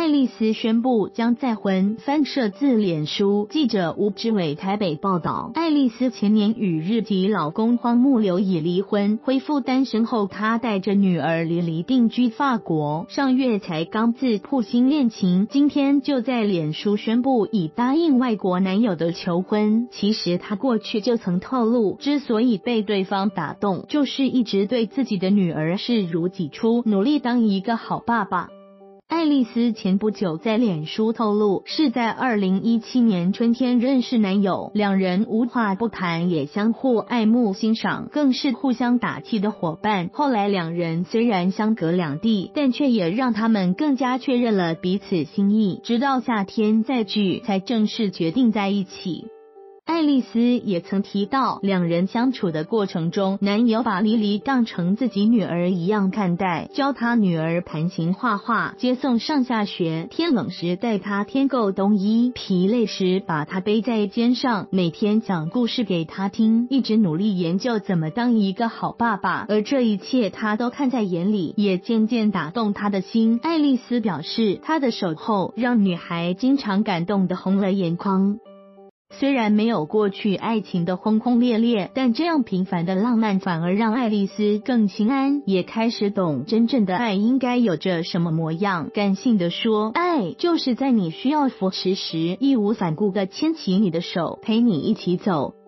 爱丽丝宣布将再婚。翻摄自脸书，记者吴志伟台北报道，爱丽丝前年与日籍老公荒木流已离婚，恢复单身后，她带着女儿离离定居法国，上月才刚自曝新恋情，今天就在脸书宣布已答应外国男友的求婚。其实她过去就曾透露，之所以被对方打动，就是一直对自己的女儿视如己出，努力当一个好爸爸。爱丽丝前不久在脸书透露，是在2017年春天认识男友，两人无话不谈，也相互爱慕欣赏，更是互相打气的伙伴。后来两人虽然相隔两地，但却也让他们更加确认了彼此心意，直到夏天再聚，才正式决定在一起。爱丽丝也曾提到，两人相处的过程中，男友把莉莉当成自己女儿一样看待，教她女儿盘琴画画，接送上下学，天冷时带她添购冬衣，疲累时把她背在肩上，每天讲故事给她听，一直努力研究怎么当一个好爸爸，而这一切她都看在眼里，也渐渐打动她的心。爱丽丝表示，她的守候让女孩经常感动得红了眼眶。虽然没有过去爱情的轰轰烈烈，但这样平凡的浪漫反而让爱丽丝更心安，也开始懂真正的爱应该有着什么模样。感性的说，爱就是在你需要扶持时，义无反顾地牵起你的手，陪你一起走。